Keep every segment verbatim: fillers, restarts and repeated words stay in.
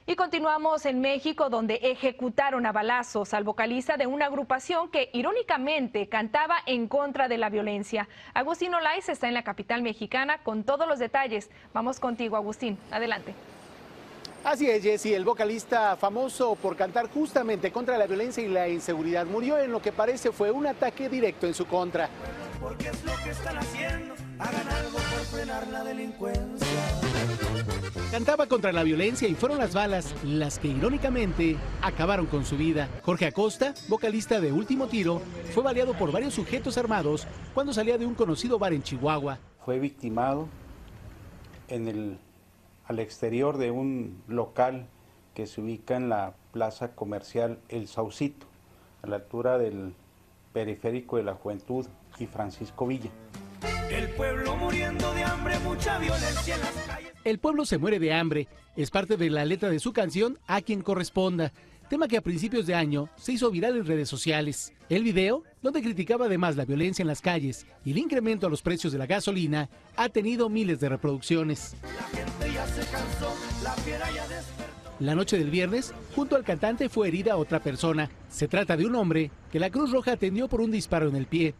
Y continuamos en México, donde ejecutaron a balazos al vocalista de una agrupación que irónicamente cantaba en contra de la violencia. Agustín Olaiz está en la capital mexicana con todos los detalles. Vamos contigo, Agustín. Adelante. Así es, Jessy, el vocalista famoso por cantar justamente contra la violencia y la inseguridad murió en lo que parece fue un ataque directo en su contra. Porque es lo que están haciendo, hagan algo por frenar la delincuencia. Cantaba contra la violencia y fueron las balas las que irónicamente acabaron con su vida. Jorge Acosta, vocalista de Último Tiro, fue baleado por varios sujetos armados cuando salía de un conocido bar en Chihuahua. Fue victimado en el, al exterior de un local que se ubica en la plaza comercial El Saucito, a la altura del periférico de la Juventud y Francisco Villa. El pueblo muriendo de hambre, mucha violencia en las calles. El pueblo se muere de hambre es parte de la letra de su canción A Quien Corresponda, tema que a principios de año se hizo viral en redes sociales. El video, donde criticaba además la violencia en las calles y el incremento a los precios de la gasolina, ha tenido miles de reproducciones. La gente ya se cansó, la fiera ya despertó. La noche del viernes, junto al cantante fue herida otra persona. Se trata de un hombre que la Cruz Roja atendió por un disparo en el pie.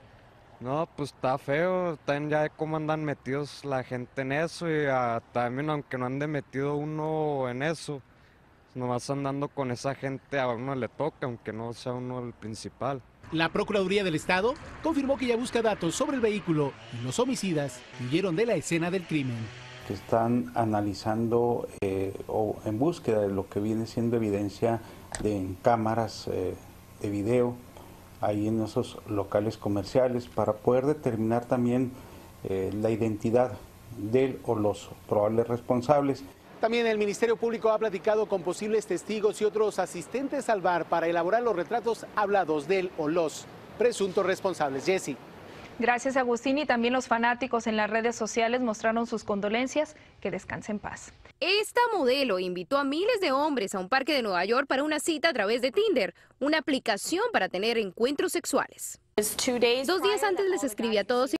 No, pues está feo, también ya cómo andan metidos la gente en eso y uh, también aunque no ande metido uno en eso, nomás andando con esa gente a uno le toca, aunque no sea uno el principal. La Procuraduría del Estado confirmó que ya busca datos sobre el vehículo y los homicidas que huyeron de la escena del crimen. Que están analizando eh, o en búsqueda de lo que viene siendo evidencia de en cámaras eh, de video, ahí en esos locales comerciales, para poder determinar también eh, la identidad del o los probables responsables. También el Ministerio Público ha platicado con posibles testigos y otros asistentes al bar para elaborar los retratos hablados del o los presuntos responsables. Jessy. Gracias, Agustín. Y también los fanáticos en las redes sociales mostraron sus condolencias. Que descanse en paz. Esta modelo invitó a miles de hombres a un parque de Nueva York para una cita a través de Tinder, una aplicación para tener encuentros sexuales. Dos días antes les escribí a todos